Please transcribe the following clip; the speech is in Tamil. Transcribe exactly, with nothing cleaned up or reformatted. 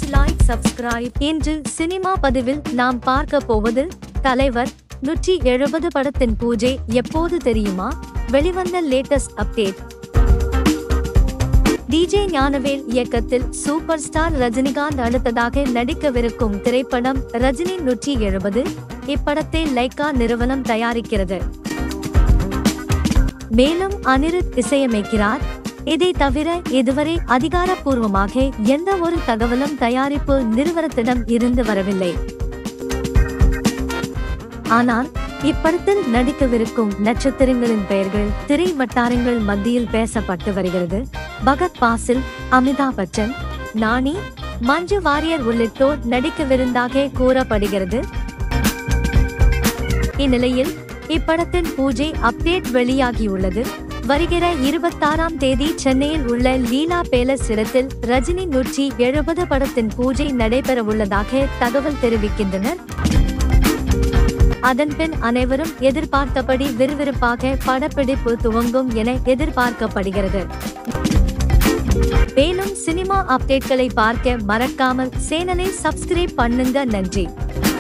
Like subscribe. இன்று சினிமா பதிவில் நாம் பார்க்க போவது தலைவர் நூற்றி எழுபது படத்தின் பூஜை எப்போது தெரியுமா? வெளிவந்த லேட்டஸ்ட் அப்டேட். டிஜே ஞானவேல் இயக்கத்தில் சூப்பர் ஸ்டார் ரஜினிகாந்த் அடுத்ததாக நடிக்கவிருக்கும் திரைப்படம் ரஜினி நூற்றி எழுபது. இப்படத்தை லைக்கா நிறுவனம் தயாரிக்கிறது. மேலும் அனிருத் இசையமைக்கிறார். இதை தவிர இதுவரை அதிகாரப்பூர்வமாக எந்த ஒரு தகவலும் தயாரிப்பு நிறுவனத்திடம் இருந்து வரவில்லை. ஆனால் இப்படத்தில் நடிக்கவிருக்கும் நட்சத்திரங்களின் பெயர்கள் திரை வட்டாரங்கள் மத்தியில் பேசப்பட்டு வருகிறது. பகத் பாசில், அமிதாப் பச்சன், நானி, மஞ்சு வாரியர் உள்ளிட்டோர் நடிக்கவிருந்தாக கூறப்படுகிறது. இந்நிலையில் இப்படத்தின் பூஜை அப்டேட் வெளியாகியுள்ளது. வருகிற இருபத்தாறாம் தேதி சென்னையில் உள்ள லீலா பேலஸ் இடத்தில் ரஜினி நூற்றி எழுபது படத்தின் பூஜை நடைபெறவுள்ளதாக தகவல் தெரிவிக்கின்றனர். அதன்பின் அனைவரும் எதிர்பார்த்தபடி விறுவிறுப்பாக படப்பிடிப்பு துவங்கும் என எதிர்பார்க்கப்படுகிறது. மேலும் சினிமா அப்டேட்களை பார்க்க மறக்காமல் சேனலை சப்ஸ்கிரைப் பண்ணுங்க. நன்றி.